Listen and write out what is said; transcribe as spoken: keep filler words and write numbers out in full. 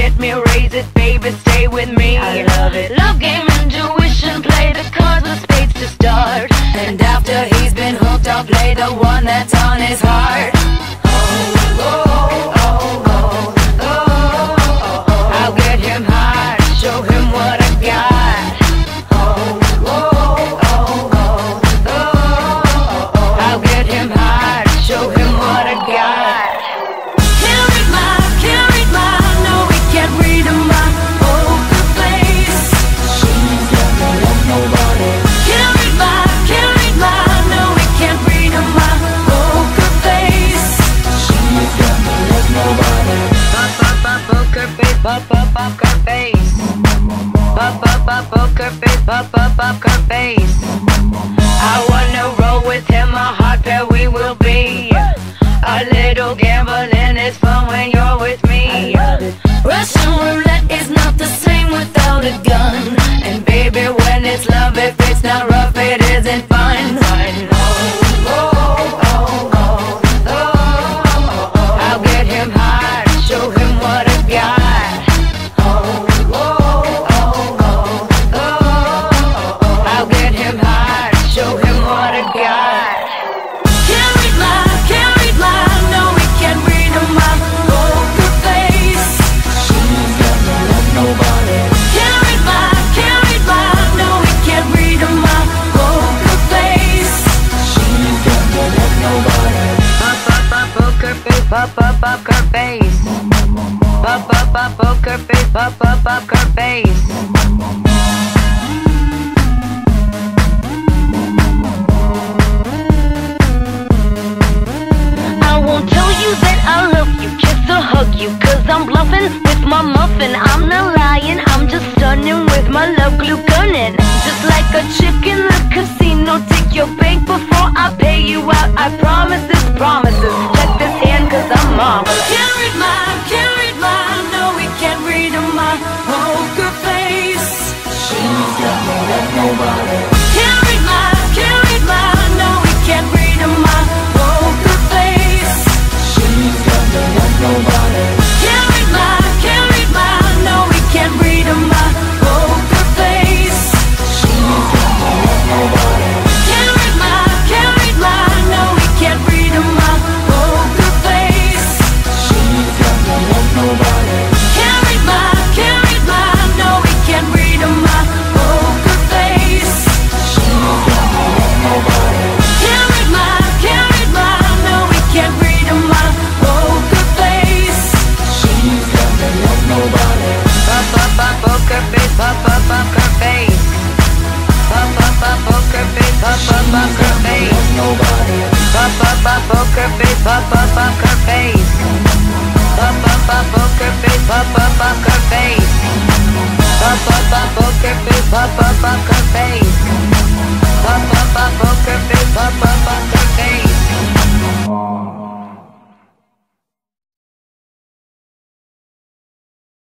let me raise it, baby, stay with me. I love it. Love game, intuition, play the cards with spades to start. And after he's been hooked, I'll play the one that's on his heart. Oh, oh, oh, oh, oh, oh, oh. I'll get him high, show him what I got. Oh, oh, oh, oh, oh, oh, oh. I'll get him high, show him what I got. Can't read my, can't read my, no, we can't read my poker face. She's got me like nobody. Can't read my, can't read my, no, we can't read my poker face. She's got me like nobody. Pop, pop, pop, poker face, pop, pop, poker face. Pop, pop, pop, poker face, pop, pop, poker face. I wanna roll with him, a hot pair we will be. A little gambling is fun when you're with me. Russian roulette is not the same without a gun. And baby, when it's love, if it's not rough, it isn't fun. Oh, oh, oh, oh, oh, oh, oh. I'll get him high, show him what I got. Oh, oh, oh, oh, oh, oh, oh. I'll get him high, show him what I got. Can't read my, can't read my, no, we can't read my poker face. She's got me like nobody. Can't read my, can't read my, no, we can't read my poker face. She's got me like nobody. Pop, pop, pop, poker face, pop, pop, poker face. Pop, pop, pop, poker face, pop, pop, poker face. I won't tell you that I love you, kiss or hug you, cause I'm bluffing with my muffin. I'm not lying, I'm just stunning with my love glue gunning. Just like a chick in the casino, take your bank before I pay you out. I promise this promises, check this hand cause I'm marvelous. Can't read my, can't read my, no, we can't read my poker face. She's got me like nobody. Can't read my, can't read my, no, we can't read my poker face. She's got me like nobody. Can't read my, can't read my, no, we can't read my poker face. She's got me like nobody. Can't read my, can't read my, no, we can't read my poker face. She's got me like nobody. Can't read my, can't read my, no, we can't read my poker face. She's got me like nobody. Can't read my, can't read my, no, we can't read my poker face. She's got me like nobody. Pop, pop, pop, poker face, pop, pop, poker face. Pop, pop, pop, poker face, pop, pop, poker face. Nobody. Pop, pop, pop, poker face, pop, pop, poker face. Pop, pop, pop, poker face, pop, pop, poker face. Pop, pop, pop, poker face, pop, pop, poker